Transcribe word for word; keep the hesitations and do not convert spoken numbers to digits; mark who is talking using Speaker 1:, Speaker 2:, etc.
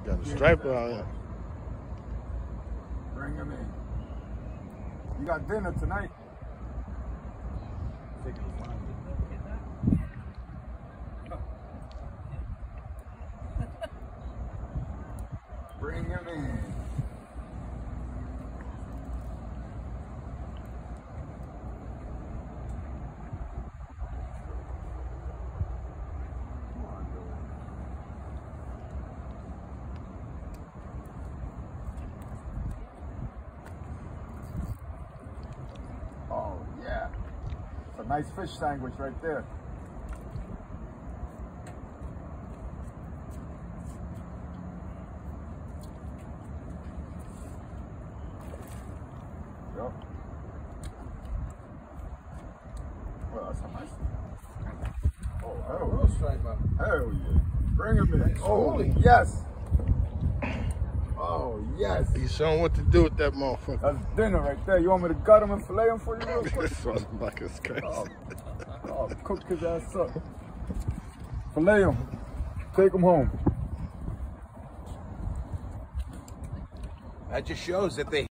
Speaker 1: Got a striper out here.
Speaker 2: Bring him in. You got dinner tonight. Bring him in. Oh yeah, it's a nice fish sandwich right there. Yep. Well, that's a nice. Oh, hell yeah. Hell yeah. Bring him in. Oh, yes. Oh, yes.
Speaker 1: He's showing what to do with that motherfucker.
Speaker 2: That's dinner right there. You want me to gut him and fillet him for you real quick?
Speaker 1: This motherfucker's crazy.
Speaker 2: Oh, oh, cook his ass up. Fillet him. Take him home.
Speaker 3: That just shows that they